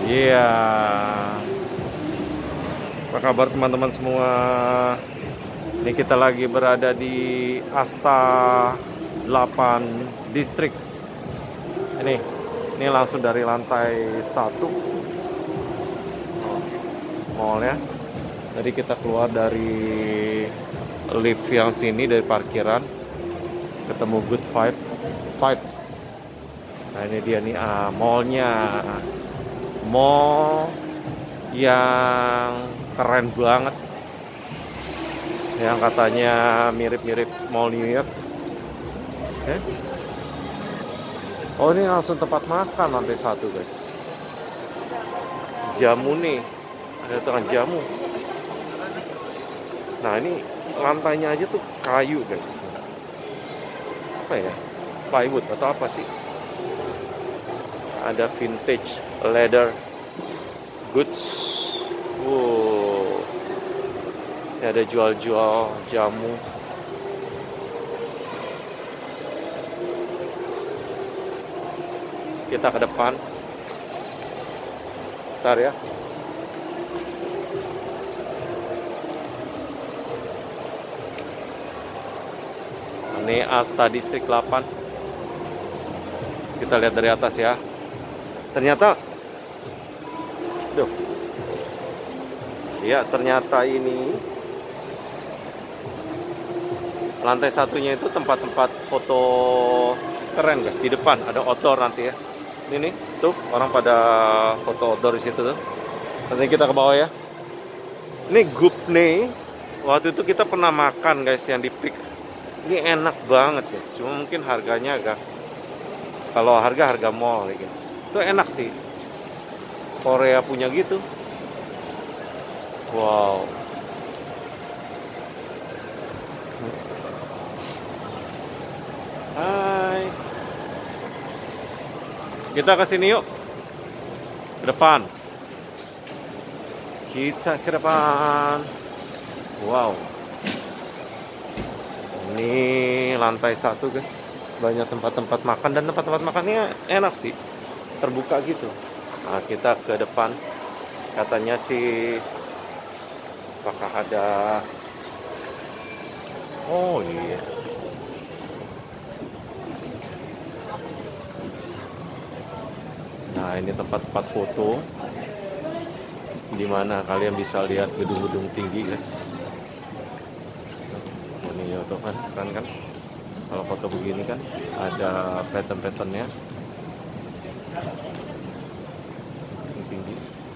Iya. Apa kabar teman-teman semua? Ini kita lagi berada di Asta 8 Distrik. Ini langsung dari lantai 1 mall ya. Jadi kita keluar dari lift yang sini dari parkiran, ketemu Good Vibes. Nah ini dia nih mallnya, mall yang keren banget, yang katanya mirip-mirip mall New York. Okay. Oh ini langsung tempat makan lantai 1 guys. Jamu nih, ada tukang jamu. Nah ini lantainya aja tuh kayu guys. Apa ya? Plywood atau apa sih? Ada vintage leather goods. Wow. Ini ada jual-jual jamu. Kita ke depan. Bentar ya. Ini Asta Distrik 8. Kita lihat dari atas ya. Ternyata ya ternyata ini lantai satunya itu tempat-tempat foto keren guys. Di depan ada outdoor nanti ya. Ini nih, tuh orang pada foto outdoor di situ tuh. Nanti kita ke bawah ya. Ini Gupne. Waktu itu kita pernah makan guys yang di Peak. Ini enak banget guys. Cuma mungkin harganya agak, kalau harga mall ya guys. Itu enak sih. Korea punya gitu. Wow. Hai. Kita ke sini yuk. Ke depan. Kita ke depan. Wow. Ini lantai 1 guys. Banyak tempat-tempat makan, dan tempat-tempat makannya enak sih. Terbuka gitu. Nah, kita ke depan. Katanya sih apakah ada. Oh iya. Nah, ini tempat-tempat foto di mana kalian bisa lihat gedung-gedung tinggi, guys. Ini foto kan, keren kan? Kalau foto begini kan ada pattern-patternnya. Tinggi.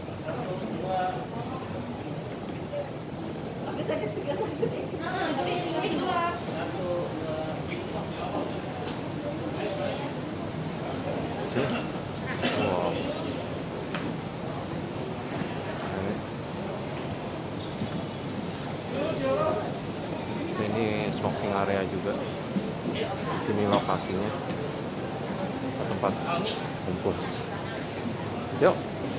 Sih. Wow. Ini smoking area juga. Di sini lokasinya tempat kumpul. Yuk.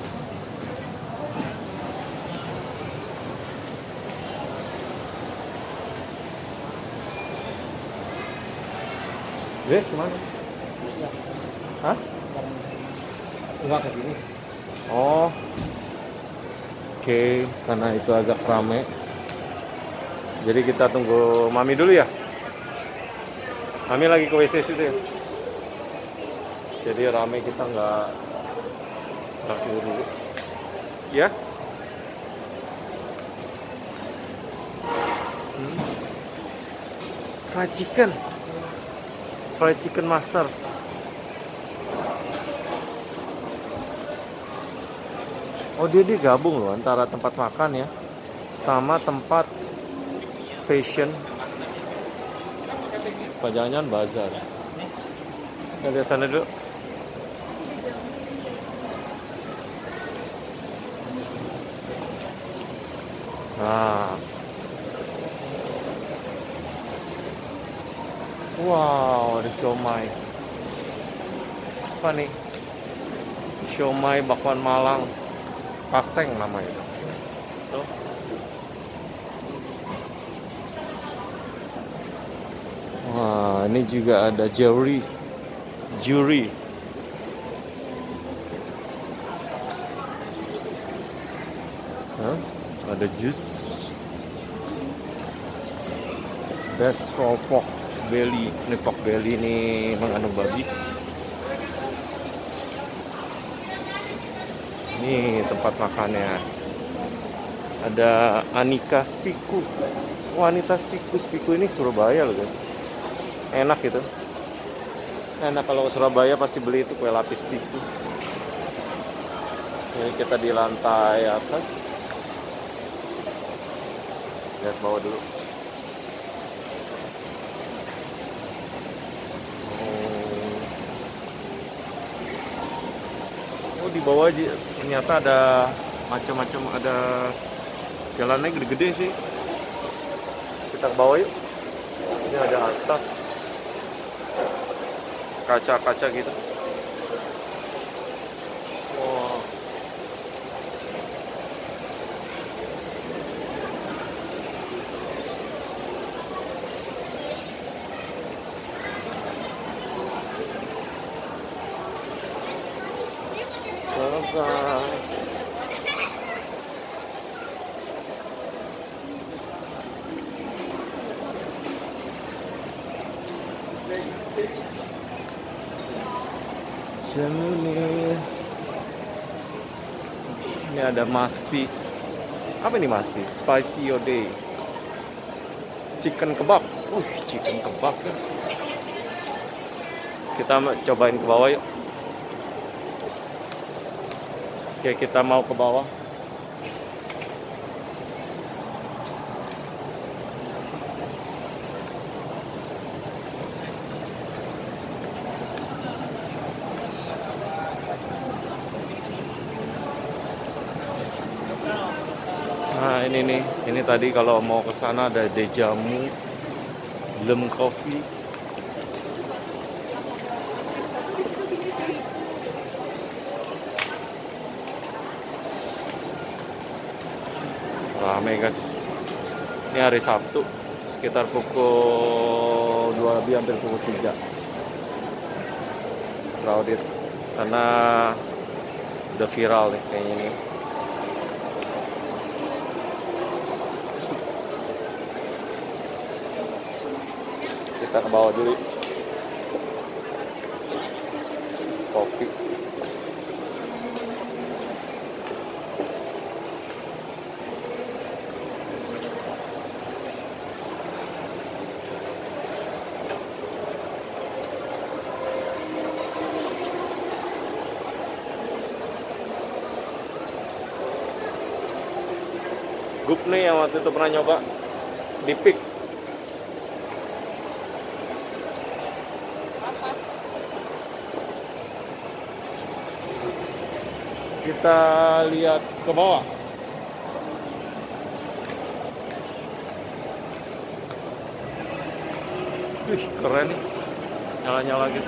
Guys, kemana? Hah? Enggak ke sini. Oh. Oke, karena itu agak rame. Jadi kita tunggu Mami dulu ya. Mami lagi ke WC situ ya. Jadi rame, kita nggak langsung dulu. Ya? Fried chicken master. Oh dia digabung loh antara tempat makan ya sama tempat fashion. Jangan-jangan bazar. Kita lihat sana dulu. Nah. Wow, ada siomay. Apa nih? Siomay bakwan Malang. Paseng namanya. Tuh. Wah, ini juga ada jewelry. Ada jus. Best raw pork belly. Ini pork belly ini mengandung babi. Ini tempat makannya. Ada Anika Spiku. Wanita Spiku. Spiku ini Surabaya loh guys. Enak gitu. Enak kalau ke Surabaya pasti beli itu kue lapis Spiku. Ini kita di lantai atas. Lihat bawah dulu. Oh, di bawah ternyata ada macam-macam, ada jalannya gede-gede sih. Kita ke bawah yuk. Ini ada atas kaca-kaca gitu. Wow. Selesai. Ini ada masti. Apa ini masti? Spicy Ode. Chicken kebab. Chicken kebab guys. Kita cobain ke bawah yuk. Oke, kita mau ke bawah. Nah, ini nih. Ini tadi kalau mau ke sana ada Dejamu, Lem Coffee. Rame guys. Ini hari Sabtu sekitar pukul 2 lebih hampir pukul 3. Crowded karena udah viral nih kayaknya ini. Kita ke bawah dulu. Kopi. Gup nih yang waktu itu pernah nyoba di Pik. Kita lihat ke bawah. Wih, keren nih. Nyala-nyala gitu.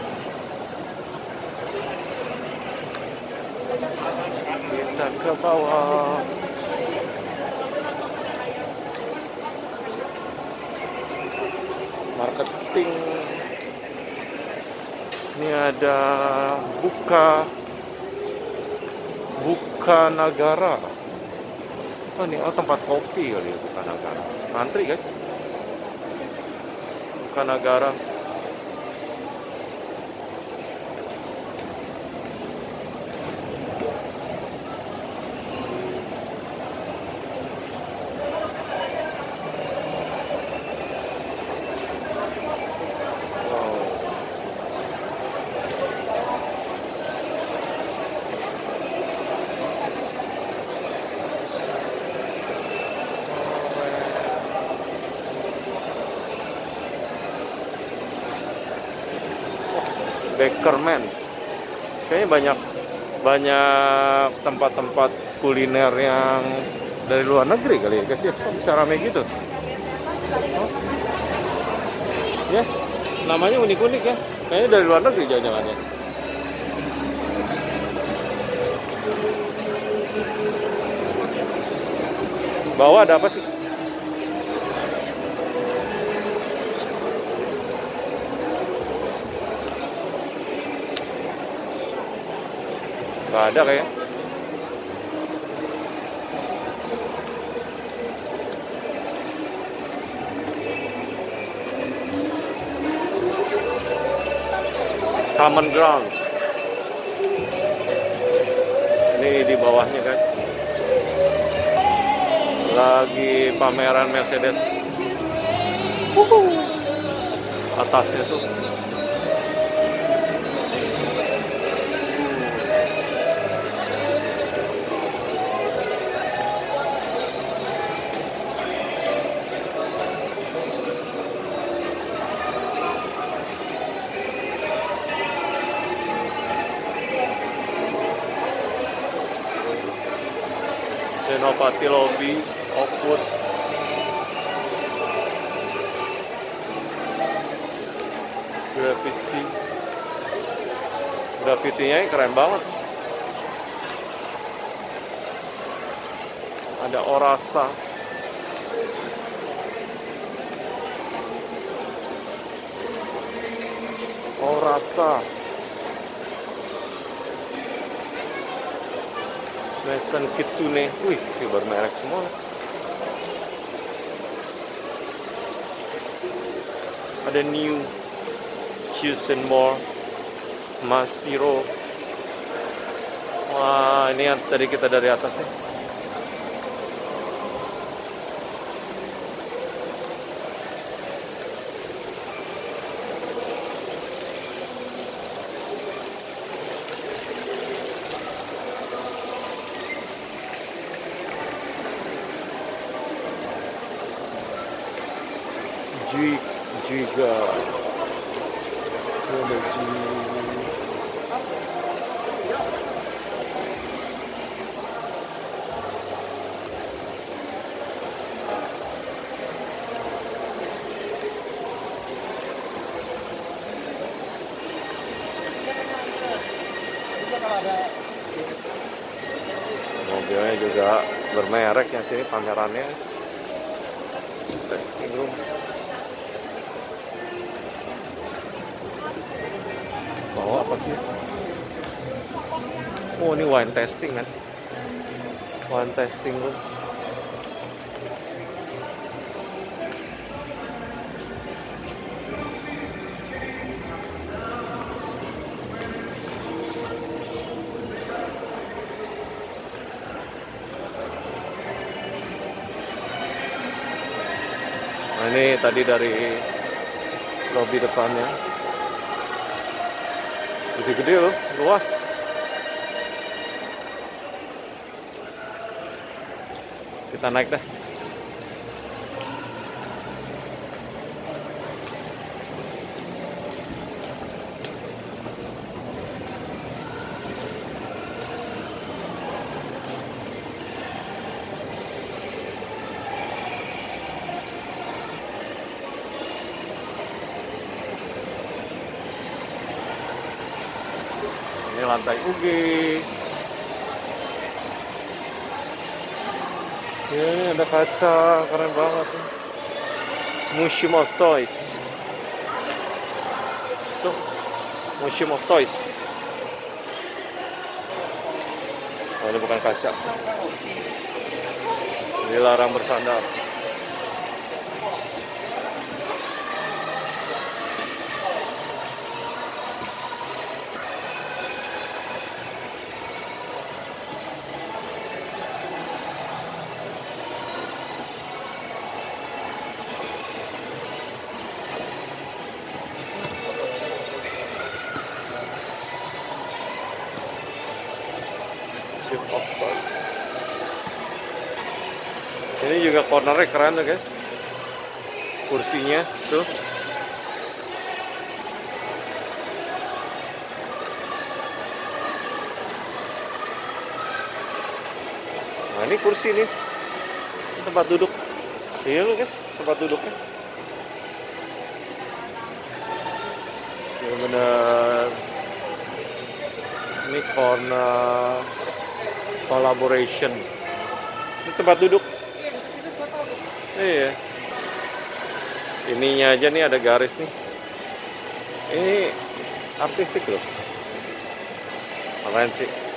Kita ke bawah. Marketing. Ini ada Buka Nagara. Oh, ini tempat kopi kali ya, Buka Nagara. Antri guys. Buka Nagara. Bakerman. Kayaknya banyak tempat-tempat kuliner yang dari luar negeri kali ya guys ya. Kok bisa rame gitu? Oh. Ya, namanya unik-unik ya. Kayaknya dari luar negeri jangan-jangan ya. Bawah ada apa sih? Nggak ada kayak. Common Ground. Ini di bawahnya guys, lagi pameran Mercedes. Atasnya tuh Senopati Lobby, Oakwood. Graffiti-nya keren banget. Ada Orasa. Mason Kitsune. Wih, ini bermerek semua. Ada New Shoes and More, Masiro. Wah, ini yang tadi kita dari atas nih. Juga mobilnya juga bermerek yang sini pamerannya. Testing room. Oh, apa sih? Oh, ini wine testing kan? Wine testing room. Nah, ini tadi dari lobi depannya. Gede-gede loh, luas. Kita naik dah. Ini lantai UG. Ya, ini ada kaca, keren banget. Museum of Toys. Tuh, Museum of Toys. Oh, ini bukan kaca. Dilarang bersandar. Of course. Ini juga cornernya keren tuh guys, kursinya tuh. Nah, ini kursi nih, ini tempat duduk. Iya loh guys, tempat duduknya bener-bener. Ini corner collaboration. Ini tempat duduk. Iya. Ininya aja nih ada garis nih. Ini artistik loh. Keren sih.